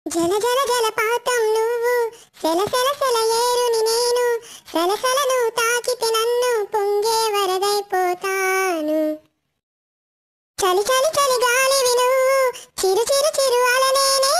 జల జల జలపాతం నువ్వు, సెల సెల సెల ఏరుని నేను, సలసలను తాకితే నన్ను పొంగే వరదైపోతాను. చలి చలి చలి గాలివి నువ్వు, చిరు చిరు చిరు అలనే